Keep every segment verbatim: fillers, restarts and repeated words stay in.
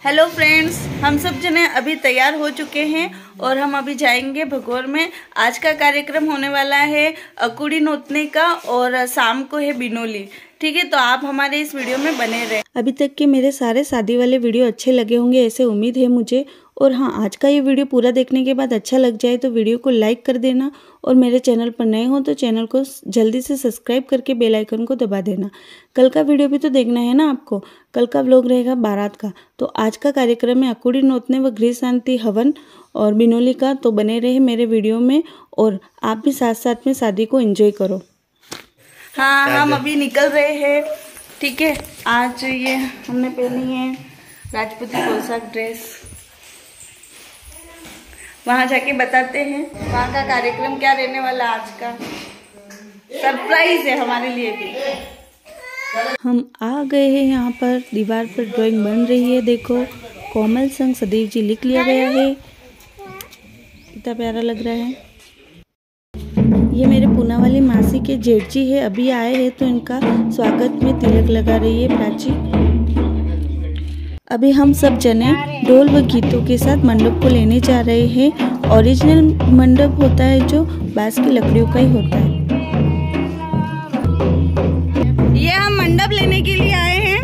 Hello friends, हम सब जने अभी तैयार हो चुके हैं और हम अभी जाएंगे भगोर में। आज का कार्यक्रम होने वाला है अकुड़ी नोतने का और शाम को है बिनोली। ठीक है, तो आप हमारे इस वीडियो में बने रहे। अभी तक के मेरे सारे शादी वाले वीडियो अच्छे लगे होंगे ऐसे उम्मीद है मुझे। और हाँ, आज का ये वीडियो पूरा देखने के बाद अच्छा लग जाए तो वीडियो को लाइक कर देना और मेरे चैनल पर नए हो तो चैनल को जल्दी से सब्सक्राइब करके बेल आइकन को दबा देना। कल का वीडियो भी तो देखना है ना आपको। कल का व्लॉग रहेगा बारात का। तो आज का कार्यक्रम है अकुड़ी नोतने व गृह शांति हवन और बिनोली का। तो बने रहे मेरे वीडियो में और आप भी साथ साथ में शादी को एंजॉय करो। हाँ, हम अभी निकल रहे हैं। ठीक है, आज ये हमने पहनी है राजपूती पोशाक ड्रेस। वहाँ जाके बताते हैं वहाँ का कार्यक्रम क्या रहने वाला। आज का सरप्राइज है हमारे लिए भी। हम आ गए हैं यहाँ पर। दीवार पर ड्राइंग बन रही है। देखो, कोमल संग सदैव जी लिख लिया गया है। कितना प्यारा लग रहा है। ये मेरे पूना वाली मासी के जेठ जी है, अभी आए हैं तो इनका स्वागत में तिलक लगा रही है प्राची। अभी हम सब जने ढोल व गीतों के साथ मंडप को लेने जा रहे हैं। ओरिजिनल मंडप होता है जो बांस की लकड़ियों का ही होता है। ये हम मंडप लेने के लिए आए हैं।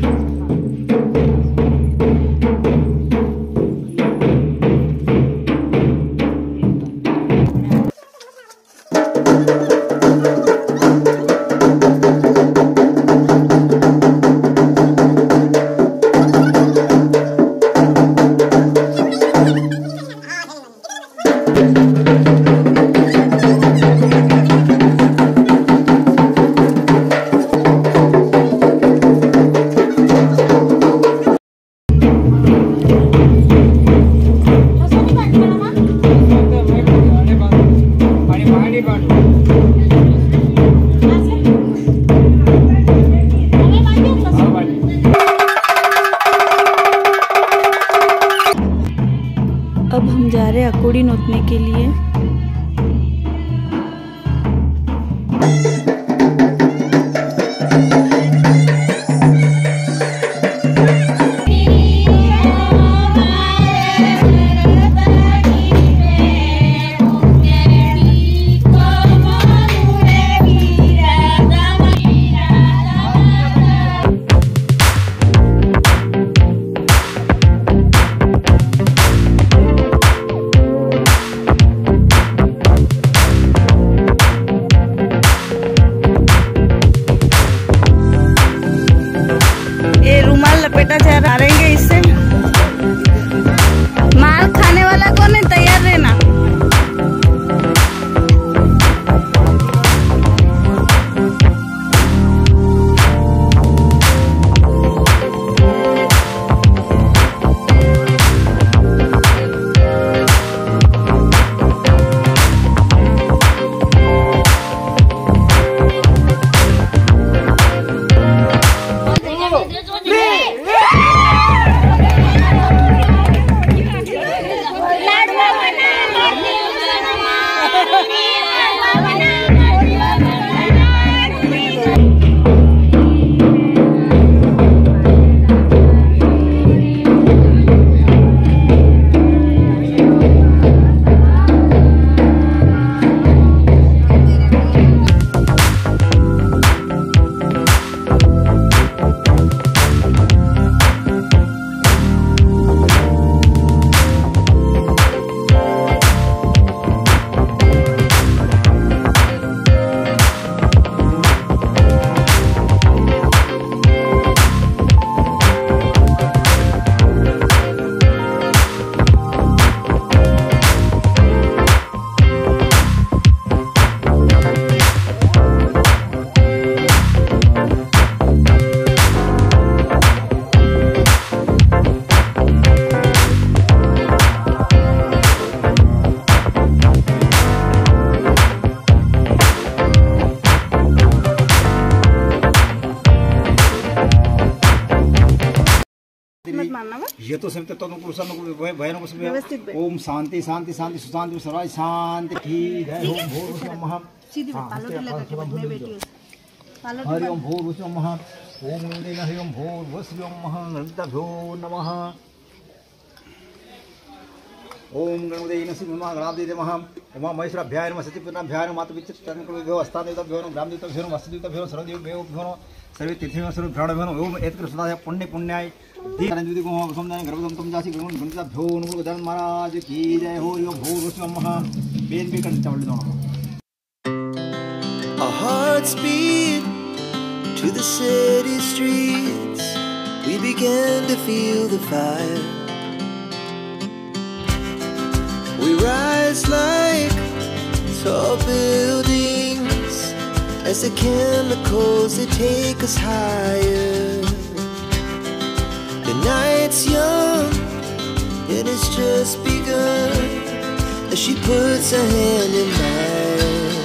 अब हम जा रहे हैं अकुड़ी नोतने के लिए। लपेटा जा रहा रहेंगे इससे। माल खाने वाला कौन है, तैयार रहना। ये तो सब तो व्यवस्थित। ओम शांति शांति शांति सुशांति सर्वाय शांति। ठीक है। ओम भूर्भुवः नमः। हरि ओम भूर्भुवः नमः। ओम हरि ओम भूर्भुवः नमः। नमः ओम गणपते नमः गणाधिपतये नमः उमा महेश्वराभ्याय नमः सचिवनाभ्याय नमः मातृपितृभ्यो अस्तादेवताभ्यो ब्राह्मदेवताभ्यो वसुदेवताभ्यो सर्वदेवभ्यो सर्वे तीर्थेभ्यो सर्व भ्राणभ्यो ओम एतकृष्णाय पुण्य पुण्याय दीनज्योति को समदान गर्भदम तुम जासी गुण गणपतिभ्यो नमो गजानन महाराज की जय हो यो भो नमः बेन भी कर चवल दोनों Our hearts beat to the city streets. We began to feel the fire. We rise like tall buildings as the chemicals they take us higher. The night's young and it's just begun as she puts her hand in mine.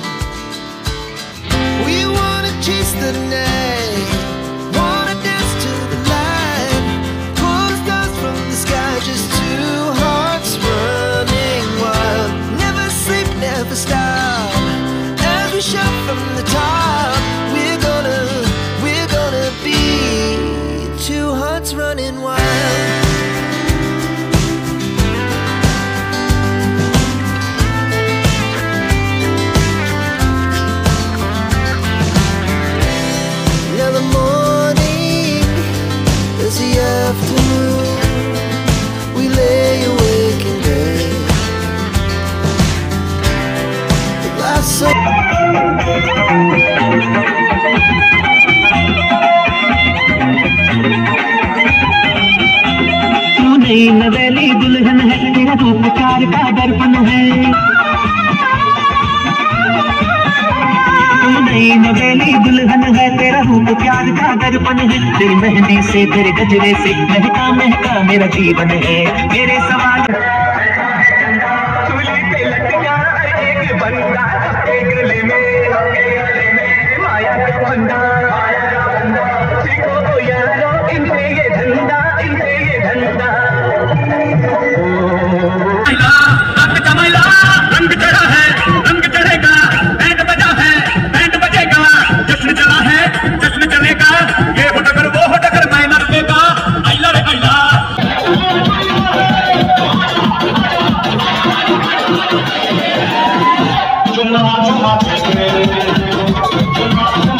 We wanna chase the night, wanna dance to the light, pull stars from the sky, just two hearts running wild. Never sleep, never stop, as we shout from the top. We're gonna, we're gonna be two hearts running wild. नई नवेली दुल्हन है तेरा रूप प्यार का दर्पण है। तू नई नवेली दुल्हन है तेरा रूप प्यार का दर्पण है। तेरी मेहंदी से तेरे गजरे से महका महका मेरा जीवन है। मेरे सवाल चूल्हे पे लटका एक बंदा एक गले में माया का बंदा सीखो यारो इनसे ये धंधा इनसे ये धंधा। रंग चमैला रंग चढ़ा है रंग चढ़ेगा बैंड बजा है बैंड बजेगा जश्न चला है जश्न चलेगा ये हो टकर वो हो टकर मैं मर देगा आइला रे आइला। चुना चुना